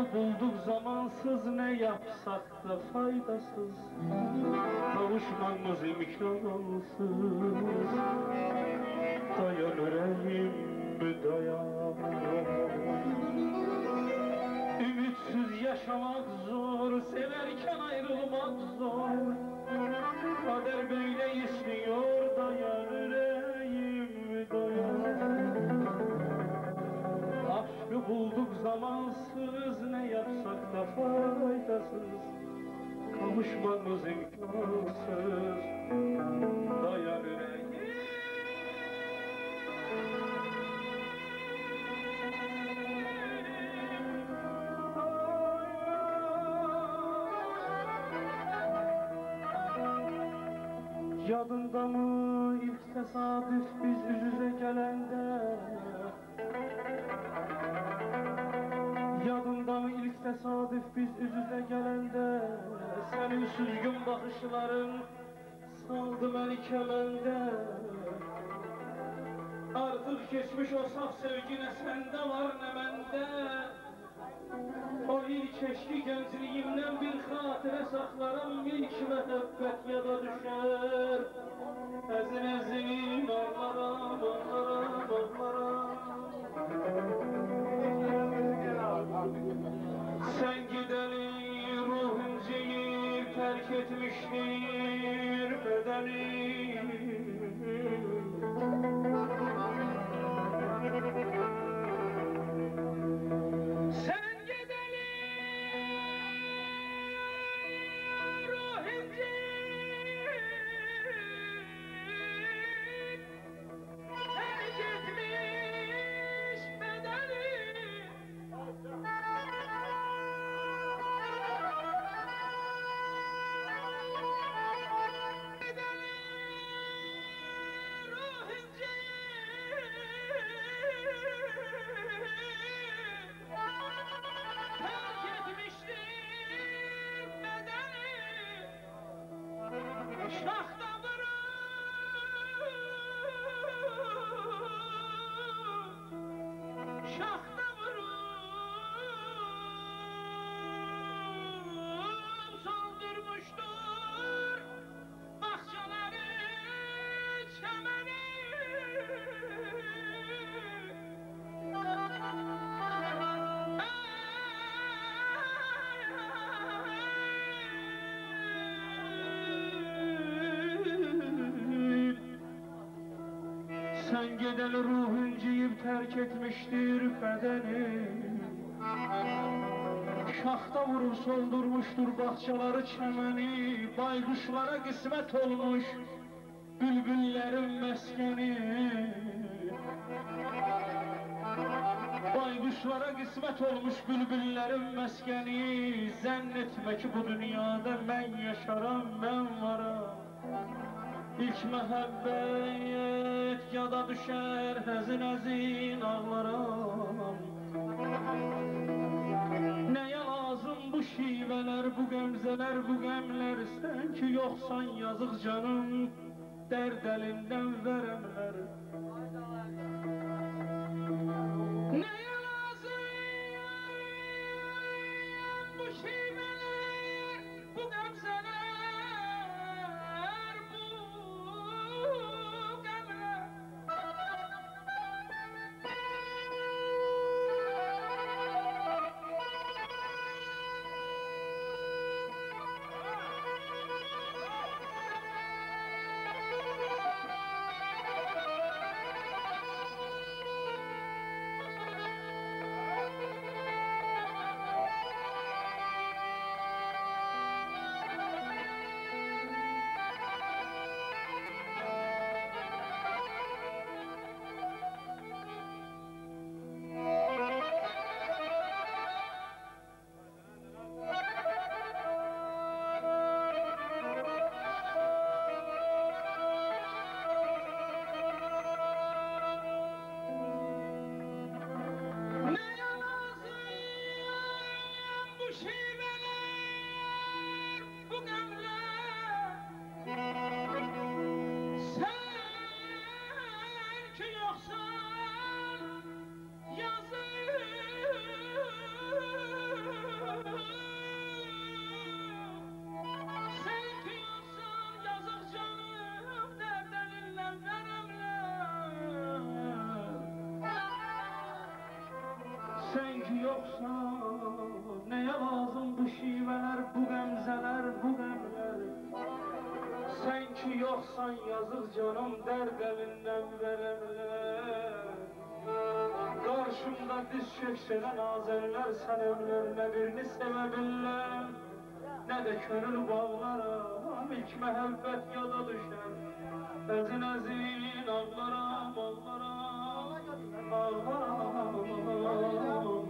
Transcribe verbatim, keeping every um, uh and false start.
bulduk zamansız, ne yapsak da faydasız. Kavuşmamız imkansız. Dayan yüreğim dayan. Ümitsiz yaşamak zor, severken ayrılmak zor. Kader böyle istiyor, dayan yüreğim dayan. Aşkı bulduk zamansız, ne yapsak da faydasız. Kavuşmamız imkansız. Dayan yüreğim. Yadında mı ilk tesadüf biz yüz yüze gelende? Yadında mı ilk tesadüf biz yüz yüze gelende? Senin süzgün bakışların saldı beni kemende. Artık geçmiş o saf sevgi, ne sende var ne bende. O ilk eşki gençliğimden bir hatire saklarım. İlk mehabbet ya da düşer ezin ezin ağlarım, ağlarım, ağlarım. Sen gideli ruhum zehir terk etmiştir bedeni. Sen Sen gideli ruhun ciyip terk etmiştir bedeni. Şahta vurup soldurmuştur bahçaları çemeni. Baykuşlara kısmet olmuş bülbüllerin meskeni. Baykuşlara kısmet olmuş bülbüllerin meskeni. Zannetme ki bu dünyada ben yaşaram, ben varam. İlk mehabbet ya da düşer ezin ezin ağlarım. Neye lazım bu şiveler, bu gemzeler, bu gemler? Sen ki yoksan yazık canım, derd elinden veremler. Neye lazım bu şiveler, bu gemzeler? Sen ki yoksan neye lazım bu şiveler, bu gamzeler, bu gamler? Sen ki yoksan yazık canım derd elinden verenler. Karşımda diz çöksene nazerler, sen ömrüne birini sevebilirler. Ne de könül bağlara ilk mehabbet yada düşer. Ezin ezin ağlaram, ağlaram, ağlaram.